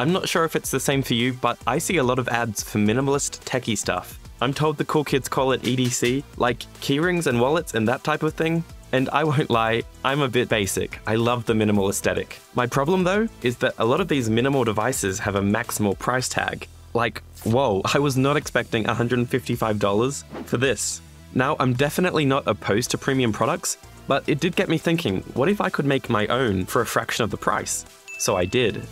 I'm not sure if it's the same for you, but I see a lot of ads for minimalist techie stuff. I'm told the cool kids call it EDC, like keyrings and wallets and that type of thing. And I won't lie, I'm a bit basic. I love the minimal aesthetic. My problem though, is that a lot of these minimal devices have a maximal price tag. Like, whoa, I was not expecting $155 for this. Now, I'm definitely not opposed to premium products, but it did get me thinking, what if I could make my own for a fraction of the price? So I did.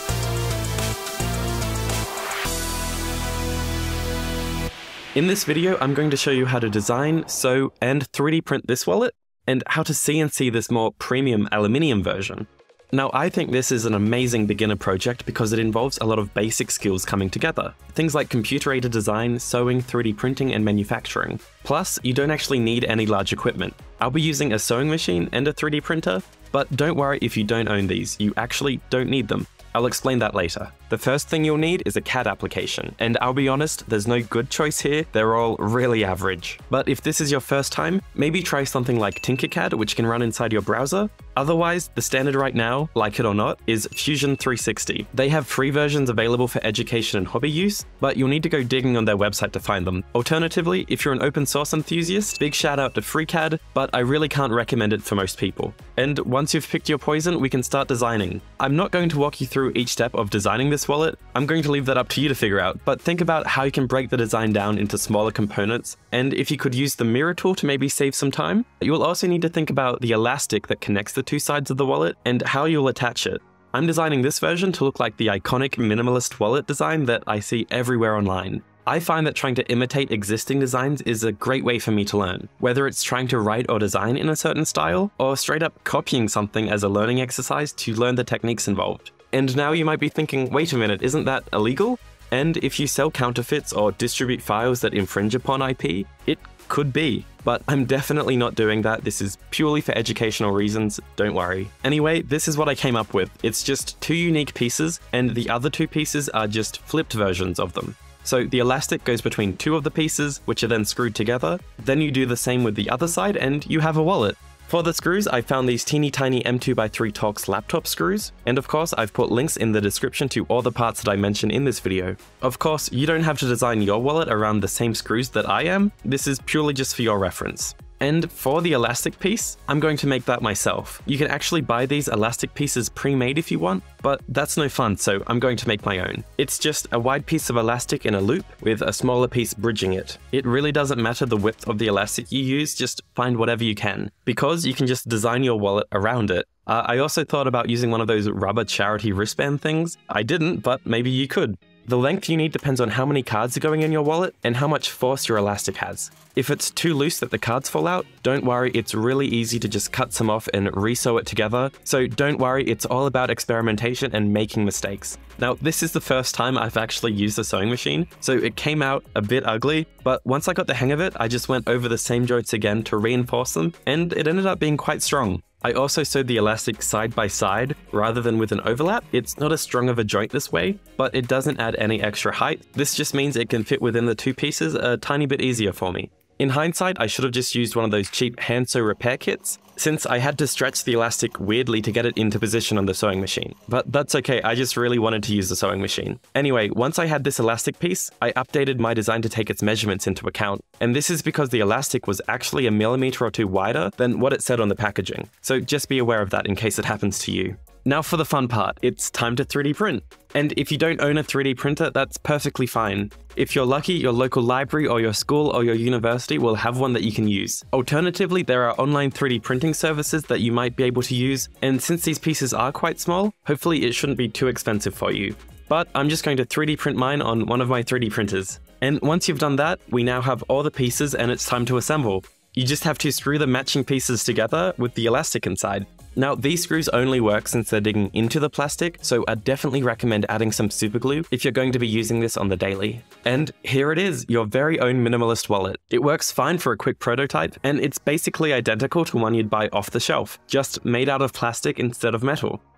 In this video, I'm going to show you how to design, sew, and 3D print this wallet, and how to CNC this more premium aluminium version. Now, I think this is an amazing beginner project because it involves a lot of basic skills coming together. Things like computer-aided design, sewing, 3D printing, and manufacturing. Plus, you don't actually need any large equipment. I'll be using a sewing machine and a 3D printer, but don't worry if you don't own these, you actually don't need them. I'll explain that later. The first thing you'll need is a CAD application, and I'll be honest, there's no good choice here, they're all really average. But if this is your first time, maybe try something like Tinkercad, which can run inside your browser. Otherwise, the standard right now, like it or not, is Fusion 360. They have free versions available for education and hobby use, but you'll need to go digging on their website to find them. Alternatively, if you're an open source enthusiast, big shout out to FreeCAD, but I really can't recommend it for most people. And once you've picked your poison, we can start designing. I'm not going to walk you through each step of designing this wallet, I'm going to leave that up to you to figure out, but think about how you can break the design down into smaller components, and if you could use the mirror tool to maybe save some time. You'll also need to think about the elastic that connects the two sides of the wallet and how you'll attach it. I'm designing this version to look like the iconic minimalist wallet design that I see everywhere online. I find that trying to imitate existing designs is a great way for me to learn, whether it's trying to write or design in a certain style, or straight up copying something as a learning exercise to learn the techniques involved. And now you might be thinking, wait a minute, isn't that illegal? And if you sell counterfeits or distribute files that infringe upon IP, it could be. But I'm definitely not doing that. This is purely for educational reasons, don't worry. Anyway, this is what I came up with. It's just two unique pieces, and the other two pieces are just flipped versions of them. So the elastic goes between two of the pieces, which are then screwed together. Then you do the same with the other side, and you have a wallet. For the screws, I found these teeny tiny M2x3 Torx laptop screws, and of course I've put links in the description to all the parts that I mention in this video. Of course, you don't have to design your wallet around the same screws that I am, this is purely just for your reference. And for the elastic piece, I'm going to make that myself. You can actually buy these elastic pieces pre-made if you want, but that's no fun, so I'm going to make my own. It's just a wide piece of elastic in a loop with a smaller piece bridging it. It really doesn't matter the width of the elastic you use, just find whatever you can, because you can just design your wallet around it. I also thought about using one of those rubber charity wristband things. I didn't, but maybe you could. The length you need depends on how many cards are going in your wallet and how much force your elastic has. If it's too loose that the cards fall out, don't worry, it's really easy to just cut some off and re-sew it together, so don't worry, it's all about experimentation and making mistakes. Now, this is the first time I've actually used a sewing machine, so it came out a bit ugly, but once I got the hang of it, I just went over the same joints again to reinforce them, and it ended up being quite strong. I also sewed the elastic side by side rather than with an overlap. It's not as strong of a joint this way, but it doesn't add any extra height. This just means it can fit within the two pieces a tiny bit easier for me. In hindsight, I should have just used one of those cheap hand sew repair kits, since I had to stretch the elastic weirdly to get it into position on the sewing machine. But that's okay, I just really wanted to use the sewing machine. Anyway, once I had this elastic piece, I updated my design to take its measurements into account. And this is because the elastic was actually a millimeter or two wider than what it said on the packaging. So just be aware of that in case it happens to you. Now for the fun part, it's time to 3D print. And if you don't own a 3D printer, that's perfectly fine. If you're lucky, your local library or your school or your university will have one that you can use. Alternatively, there are online 3D printing services that you might be able to use, and since these pieces are quite small, hopefully it shouldn't be too expensive for you. But I'm just going to 3D print mine on one of my 3D printers. And once you've done that, we now have all the pieces and it's time to assemble. You just have to screw the matching pieces together with the elastic inside. Now, these screws only work since they're digging into the plastic, so I definitely recommend adding some super glue if you're going to be using this on the daily. And here it is, your very own minimalist wallet. It works fine for a quick prototype, and it's basically identical to one you'd buy off the shelf, just made out of plastic instead of metal.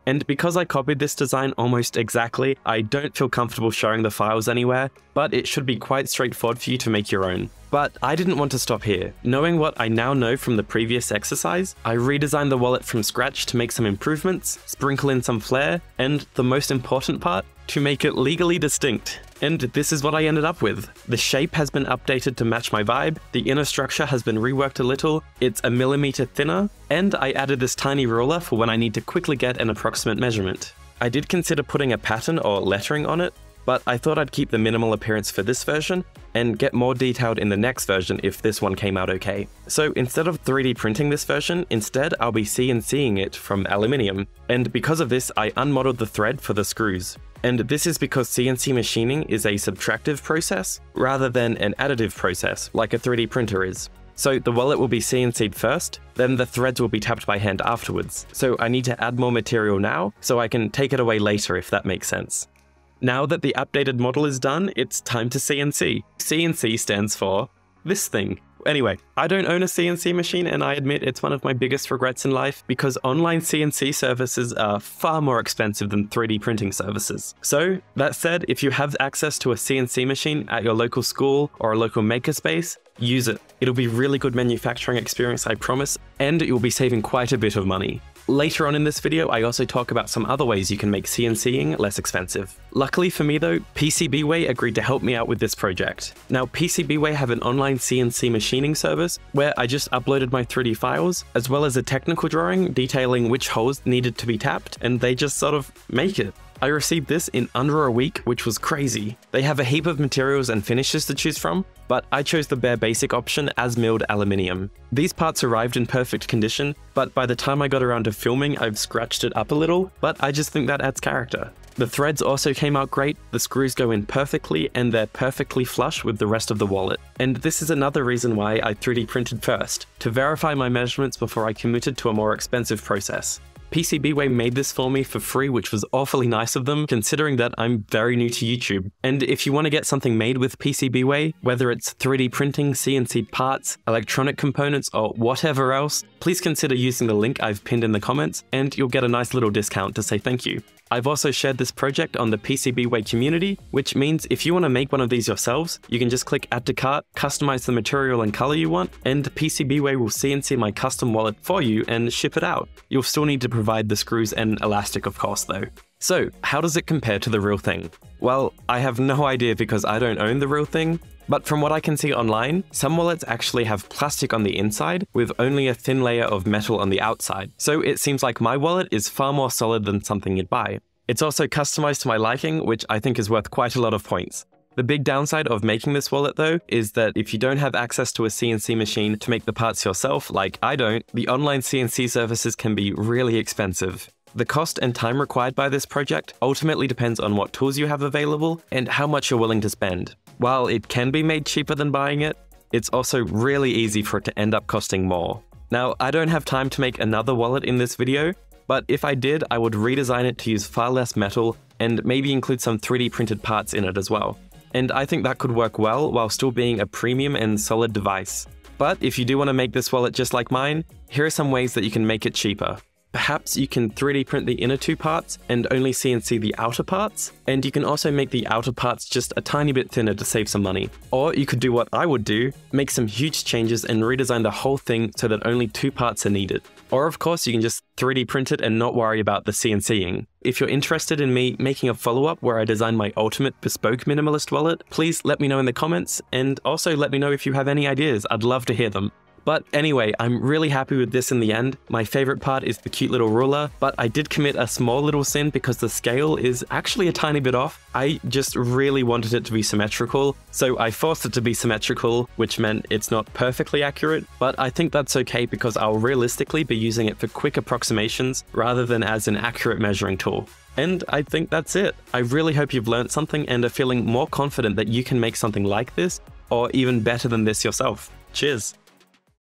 And because I copied this design almost exactly, I don't feel comfortable showing the files anywhere, but it should be quite straightforward for you to make your own. But I didn't want to stop here. Knowing what I now know from the previous exercise, I redesigned the wallet from scratch to make some improvements, sprinkle in some flair, and the most important part, to make it legally distinct. And this is what I ended up with. The shape has been updated to match my vibe, the inner structure has been reworked a little, it's a millimeter thinner, and I added this tiny ruler for when I need to quickly get an approximate measurement. I did consider putting a pattern or lettering on it, but I thought I'd keep the minimal appearance for this version and get more detailed in the next version if this one came out okay. So instead of 3D printing this version, instead I'll be CNC-ing it from aluminium, and because of this I unmodeled the thread for the screws. And this is because CNC machining is a subtractive process rather than an additive process like a 3D printer is. So the wallet will be CNC'd first, then the threads will be tapped by hand afterwards. So I need to add more material now so I can take it away later if that makes sense. Now that the updated model is done, it's time to CNC. CNC stands for this thing. Anyway, I don't own a CNC machine and I admit it's one of my biggest regrets in life because online CNC services are far more expensive than 3D printing services. So, that said, if you have access to a CNC machine at your local school or a local makerspace, use it. It'll be a really good manufacturing experience, I promise, and you'll be saving quite a bit of money. Later on in this video, I also talk about some other ways you can make CNCing less expensive. Luckily for me though, PCBWay agreed to help me out with this project. Now, PCBWay have an online CNC machining service where I just uploaded my 3D files, as well as a technical drawing detailing which holes needed to be tapped, and they just sort of make it. I received this in under a week, which was crazy. They have a heap of materials and finishes to choose from, but I chose the bare basic option as milled aluminium. These parts arrived in perfect condition, but by the time I got around to filming, I've scratched it up a little, but I just think that adds character. The threads also came out great, the screws go in perfectly, and they're perfectly flush with the rest of the wallet. And this is another reason why I 3D printed first, to verify my measurements before I committed to a more expensive process. PCBWay made this for me for free, which was awfully nice of them, considering that I'm very new to YouTube. And if you want to get something made with PCBWay, whether it's 3D printing, CNC parts, electronic components, or whatever else, please consider using the link I've pinned in the comments, and you'll get a nice little discount to say thank you. I've also shared this project on the PCBWay community, which means if you want to make one of these yourselves, you can just click add to cart, customize the material and color you want, and PCBWay will CNC my custom wallet for you and ship it out. You'll still need to provide the screws and elastic of course though. So, how does it compare to the real thing? Well, I have no idea because I don't own the real thing, but from what I can see online, some wallets actually have plastic on the inside with only a thin layer of metal on the outside, so it seems like my wallet is far more solid than something you'd buy. It's also customized to my liking, which I think is worth quite a lot of points. The big downside of making this wallet though is that if you don't have access to a CNC machine to make the parts yourself, like I don't, the online CNC services can be really expensive. The cost and time required by this project ultimately depends on what tools you have available and how much you're willing to spend. While it can be made cheaper than buying it, it's also really easy for it to end up costing more. Now, I don't have time to make another wallet in this video, but if I did, I would redesign it to use far less metal and maybe include some 3D printed parts in it as well. And I think that could work well while still being a premium and solid device. But if you do want to make this wallet just like mine, here are some ways that you can make it cheaper. Perhaps you can 3D print the inner two parts and only CNC the outer parts, and you can also make the outer parts just a tiny bit thinner to save some money. Or you could do what I would do, make some huge changes and redesign the whole thing so that only two parts are needed. Or of course you can just 3D print it and not worry about the CNCing. If you're interested in me making a follow-up where I design my ultimate bespoke minimalist wallet, please let me know in the comments, and also let me know if you have any ideas, I'd love to hear them. But anyway, I'm really happy with this in the end. My favorite part is the cute little ruler, but I did commit a small little sin because the scale is actually a tiny bit off. I just really wanted it to be symmetrical, so I forced it to be symmetrical, which meant it's not perfectly accurate, but I think that's okay because I'll realistically be using it for quick approximations rather than as an accurate measuring tool. And I think that's it. I really hope you've learned something and are feeling more confident that you can make something like this, or even better than this yourself. Cheers!